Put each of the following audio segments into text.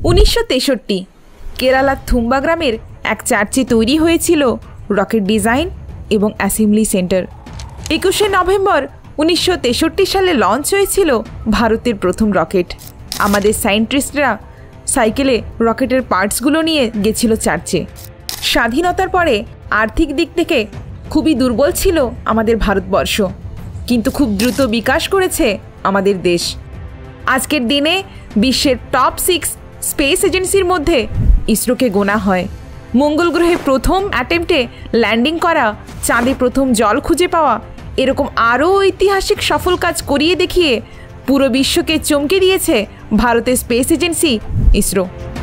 1963 কেরালার থুম্বা গ্রামের এক চার্চে তৈরি হয়েছিল রকেট ডিজাইন এবং অ্যাসেম্বলি সেন্টার। 21শে নভেম্বর 1963 সালে লঞ্চ হয়েছিল ভারতের প্রথম রকেট। আমাদের সায়েন্টিস্টরা সাইকেলে রকেটের পার্টসগুলো নিয়ে গেছিল চার্চে। স্বাধীনতার পরে আর্থিক দিক থেকে খুবই দুর্বল ছিল আমাদের ভারতবর্ষ, কিন্তু খুব দ্রুত বিকাশ করেছে আমাদের দেশ। আজকের দিনে বিশ্বের টপ 6 স্পেস এজেন্সির মধ্যে ইসরোকে গোনা হয়। মঙ্গল গ্রহে প্রথম অ্যাটেম্পটে ল্যান্ডিং করা, চাঁদে প্রথম জল খুঁজে পাওয়া, এরকম আরও ঐতিহাসিক সফল কাজ করিয়ে দেখিয়ে পুরো বিশ্বকে চমকে দিয়েছে ভারতের স্পেস এজেন্সি ইসরো।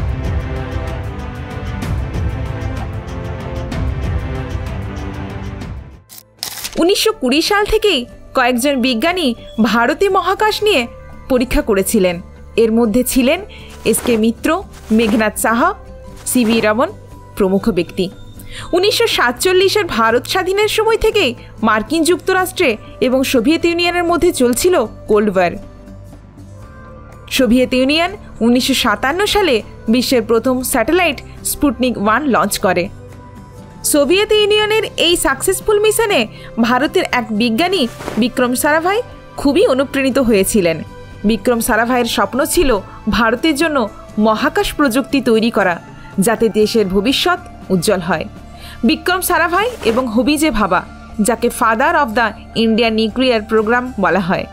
1920 সাল থেকেই কয়েকজন বিজ্ঞানী ভারতে মহাকাশ নিয়ে পরীক্ষা করেছিলেন। এর মধ্যে ছিলেন এস.কে. মিত্র, মেঘনাদ সাহা, সি.ভি. রমন প্রমুখ ব্যক্তি। 1947-এর ভারত স্বাধীনের সময় থেকেই মার্কিন যুক্তরাষ্ট্রে এবং সোভিয়েত ইউনিয়নের মধ্যে চলছিল কোল্ড ওয়ার। সোভিয়েত ইউনিয়ন 1957 সালে বিশ্বের প্রথম স্যাটেলাইট স্পুটনিক 1 লঞ্চ করে। সোভিয়েত ইউনিয়নের এই সাকসেসফুল মিশনে ভারতের এক বিজ্ঞানী বিক্রম সারাভাই খুবই অনুপ্রাণিত হয়েছিলেন। বিক্রম সারাভাইয়ের স্বপ্ন ছিল ভারতের জন্য মহাকাশ প্রযুক্তি তৈরি করা, যাতে দেশের ভবিষ্যৎ উজ্জ্বল হয়। বিক্রম সারাভাই এবং হোবিজে ভাবা, যাকে father of the Indian nuclear programme বলা হয়,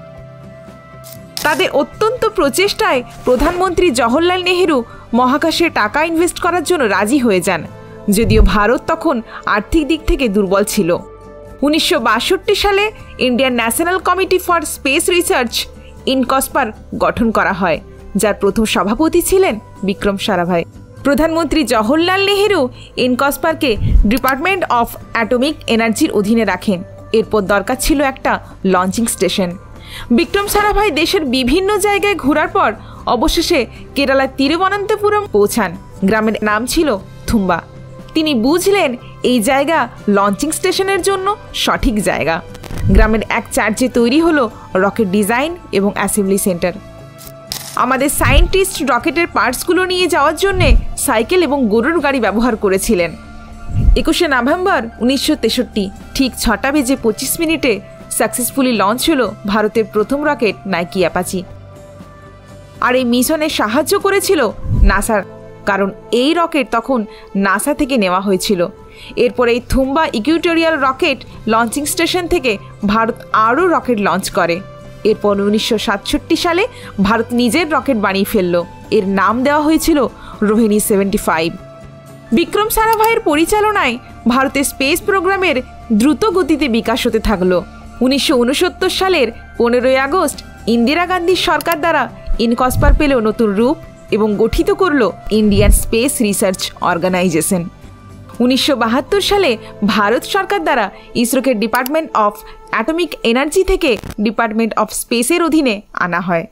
তাদের অত্যন্ত প্রচেষ্টায় প্রধানমন্ত্রী জওহরলাল নেহেরু মহাকাশে টাকা ইনভেস্ট করার জন্য রাজি হয়ে যান, যদিও ভারত তখন আর্থিক দিক থেকে দুর্বল ছিল। 1962 সালে Indian national committee for space research INCOSPAR গঠন করা হয়, যার প্রথম সভাপতি ছিলেন বিক্রম সারাভাই। প্রধানমন্ত্রী জওহরলাল নেহেরু ইনকসপারকে ডিপার্টমেন্ট অফ অ্যাটমিক এনার্জির অধীনে রাখেন। এরপর দরকার ছিল একটা লঞ্চিং স্টেশন। বিক্রম সারাভাই দেশের বিভিন্ন জায়গায় ঘোরার পর অবশেষে কেরালার তিরুবনন্তপুরম পৌঁছান। গ্রামের নাম ছিল থুম্বা। তিনি বুঝলেন এই জায়গা লঞ্চিং স্টেশনের জন্য সঠিক জায়গা। গ্রামের এক চার্চে তৈরি হলো রকেট ডিজাইন এবং অ্যাসেম্বলি সেন্টার। আমাদের সায়েন্টিস্ট রকেটের পার্টসগুলো নিয়ে যাওয়ার জন্যে সাইকেল এবং গরুর গাড়ি ব্যবহার করেছিলেন। 21শে নভেম্বর 1963 ঠিক 6:25 সাকসেসফুলি লঞ্চ হলো ভারতের প্রথম রকেট নাইকি অ্যাপাচি। আর এই মিশনে সাহায্য করেছিল নাসার, কারণ এই রকেট তখন নাসা থেকে নেওয়া হয়েছিল। এরপর এই Thumba equatorial rocket launching station থেকে ভারত আরও রকেট লঞ্চ করে। এরপর 1967 সালে ভারত নিজের রকেট বানিয়ে ফেলল। এর নাম দেওয়া হয়েছিল রোহিণী 75। বিক্রম সারাভাইয়ের পরিচালনায় ভারতের স্পেস প্রোগ্রামের দ্রুত গতিতে বিকাশ হতে থাকলো। 1969 সালের 15 আগস্ট ইন্দিরা গান্ধীর সরকার দ্বারা ইনকসপার পেল নতুন রূপ এবং গঠিত করল ইন্ডিয়ান স্পেস রিসার্চ অর্গানাইজেশন। 1972 সালে ভারত সরকার দ্বারা ইসরোকে ডিপার্টমেন্ট অফ অ্যাটমিক এনার্জি থেকে ডিপার্টমেন্ট অফ স্পেসের অধীনে আনা হয়।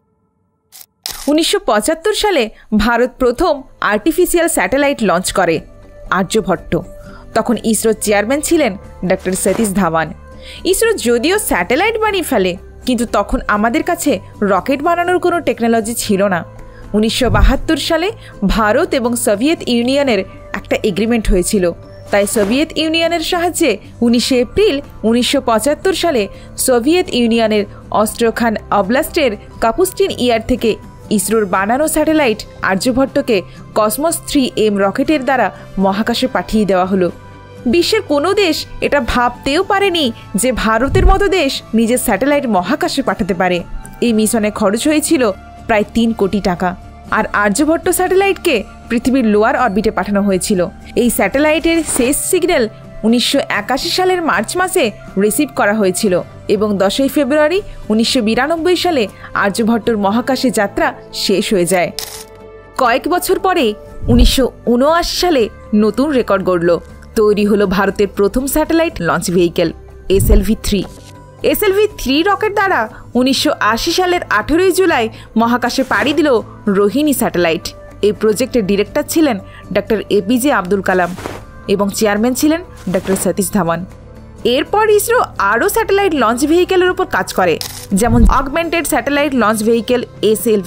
1975 সালে ভারত প্রথম আর্টিফিশিয়াল স্যাটেলাইট লঞ্চ করে আর্যভট্ট। তখন ইসরোর চেয়ারম্যান ছিলেন ডক্টর সতীশ ধাওয়ান। ইসরো যদিও স্যাটেলাইট বানিয়ে ফেলে, কিন্তু তখন আমাদের কাছে রকেট বানানোর কোনো টেকনোলজি ছিল না। 1972 সালে ভারত এবং সোভিয়েত ইউনিয়নের একটা এগ্রিমেন্ট হয়েছিল, তাই সোভিয়েত ইউনিয়নের সাহায্যে 19 এপ্রিল 1975 সালে সোভিয়েত ইউনিয়নের অস্ট্রোখান অবলাস্টের কাপুস্টিন ইয়ার থেকে ইসরোর বানানো স্যাটেলাইট আর্যভট্টকে কসমস 3M রকেটের দ্বারা মহাকাশে পাঠিয়ে দেওয়া হলো। বিশ্বের কোনো দেশ এটা ভাবতেও পারেনি যে ভারতের মতো দেশ নিজের স্যাটেলাইট মহাকাশে পাঠাতে পারে। এই মিশনে খরচ হয়েছিল প্রায় 3 কোটি টাকা। আর আর্যভট্ট স্যাটেলাইটকে পৃথিবীর লোয়ার অরবিটে পাঠানো হয়েছিল। এই স্যাটেলাইটের শেষ সিগন্যাল 1981 সালের মার্চ মাসে রিসিভ করা হয়েছিল এবং 10 ফেব্রুয়ারি 1992 সালে আর্যভট্টর মহাকাশে যাত্রা শেষ হয়ে যায়। কয়েক বছর পরে 1979 সালে নতুন রেকর্ড গড়ল। তৈরি হলো ভারতের প্রথম satellite launch vehicle SLV-3। SLV-3 rocket দ্বারা 1980 সালের 18 জুলাই মহাকাশে পাড়ি দিল রোহিণী স্যাটেলাইট। এই প্রজেক্টের ডিরেক্টর ছিলেন ডক্টর APJ আব্দুল কালাম এবং চেয়ারম্যান ছিলেন ডক্টর সতীশ ধাওয়ান। এরপর ইসরো আরও স্যাটেলাইট লঞ্চ ভেহিকেলের উপর কাজ করে, যেমন augmented satellite launch vehicle SLV,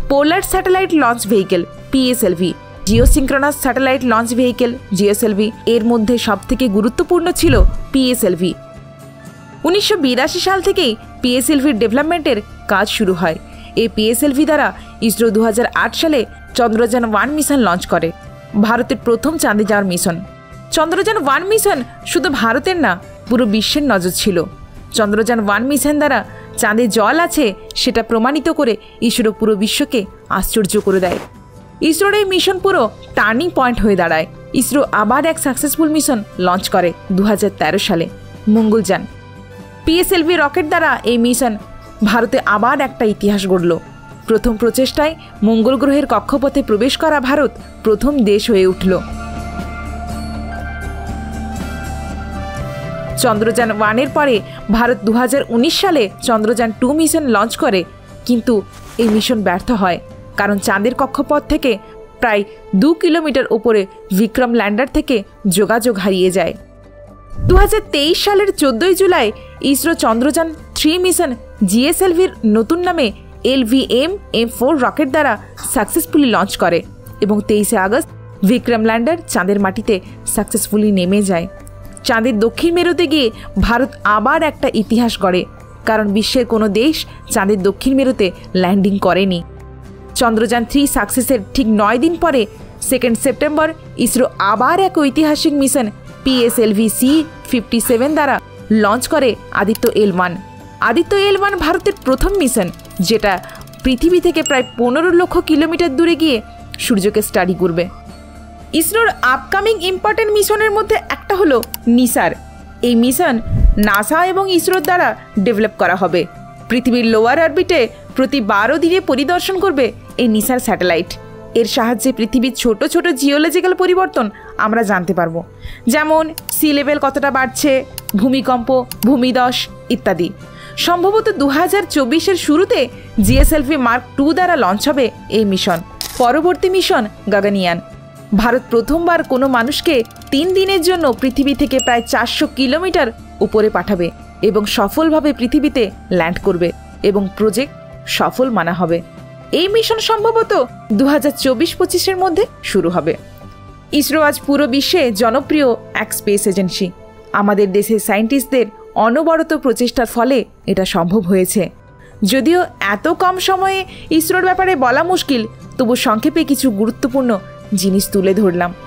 polar satellite launch vehicle PSLV, geosynchronous satellite launch vehicle GSLV, এর মধ্যে সবথেকে গুরুত্বপূর্ণ ছিল পিএসএলভি। 1982 সাল থেকেই পিএসএলভির ডেভেলপমেন্টের কাজ শুরু হয়। এই পিএসএলভি দ্বারা ইসরো 2008 সালে চন্দ্রযান-1 মিশন লঞ্চ করে, ভারতের প্রথম চাঁদে যাওয়ার মিশন। চন্দ্রযান-1 মিশন শুধু ভারতের না, পুরো বিশ্বের নজর ছিল। চন্দ্রযান-1 মিশন দ্বারা চাঁদে জল আছে সেটা প্রমাণিত করে ইসরো পুরো বিশ্বকে আশ্চর্য করে দেয়। ইসরোর এই মিশন পুরো টার্নিং পয়েন্ট হয়ে দাঁড়ায়। ইসরো আবার এক সাকসেসফুল মিশন লঞ্চ করে 2013 সালে, মঙ্গলযান। পিএসএলভি রকেট দ্বারা এই মিশন ভারতে আবার একটা ইতিহাস গড়ল। প্রথম প্রচেষ্টায় মঙ্গল গ্রহের কক্ষপথে প্রবেশ করা ভারত প্রথম দেশ হয়ে উঠল। চন্দ্রযান-1 পরে ভারত 2019 সালে চন্দ্রযান-2 মিশন লঞ্চ করে, কিন্তু এই মিশন ব্যর্থ হয়, কারণ চাঁদের কক্ষপথ থেকে প্রায় 2 কিলোমিটার উপরে বিক্রম ল্যান্ডার থেকে যোগাযোগ হারিয়ে যায়। 2023 সালের 14 জুলাই ইসরো চন্দ্রযান-3 মিশন জিএসএলভির নতুন নামে LVM-M4 রকেট দ্বারা সাকসেসফুলি লঞ্চ করে এবং 23 আগস্ট বিক্রম ল্যান্ডার চাঁদের মাটিতে সাকসেসফুলি নেমে যায়। চাঁদের দক্ষিণ মেরুতে গিয়ে ভারত আবার একটা ইতিহাস গড়ে, কারণ বিশ্বের কোনো দেশ চাঁদের দক্ষিণ মেরুতে ল্যান্ডিং করেনি। চন্দ্রযান-3 সাকসেসের ঠিক 9 দিন পরে 2 সেপ্টেম্বর ইসরো আবার এক ঐতিহাসিক মিশন PSLV-C57 দ্বারা লঞ্চ করে আদিত্য L1। আদিত্য L1 ভারতের প্রথম মিশন, যেটা পৃথিবী থেকে প্রায় 15 লক্ষ কিলোমিটার দূরে গিয়ে সূর্যকে স্টাডি করবে। ইসরোর আপকামিং ইম্পর্টেন্ট মিশনের মধ্যে একটা হলো নিসার। এই মিশন নাসা এবং ইসরোর দ্বারা ডেভেলপ করা হবে। পৃথিবীর লোয়ার অরবিটে প্রতি 12 দিনে পরিদর্শন করবে এই নিসার স্যাটেলাইট। এর সাহায্যে পৃথিবীর ছোট ছোট জিওলজিক্যাল পরিবর্তন আমরা জানতে পারবো, যেমন সি লেভেল কতটা বাড়ছে, ভূমিকম্প, ভূমিধস ইত্যাদি। সম্ভবত 2024-এর শুরুতে জিএসএলভি মার্ক 2 দ্বারা লঞ্চ হবে এই মিশন। পরবর্তী মিশন গগনয়ান। ভারত প্রথমবার কোনো মানুষকে 3 দিনের জন্য পৃথিবী থেকে প্রায় 400 কিলোমিটার উপরে পাঠাবে এবং সফলভাবে পৃথিবীতে ল্যান্ড করবে এবং প্রজেক্ট সফল মানা হবে। এই মিশন সম্ভবত 2024-25-এর মধ্যে শুরু হবে। ইসরো আজ পুরো বিশ্বে জনপ্রিয় এক স্পেস এজেন্সি। আমাদের দেশের সায়েন্টিস্টদের অনবরত প্রচেষ্টার ফলে এটা সম্ভব হয়েছে। যদিও এত কম সময়ে ইসরোর ব্যাপারে বলা মুশকিল, তবু সংক্ষেপে কিছু গুরুত্বপূর্ণ জিনিস তুলে ধরলাম।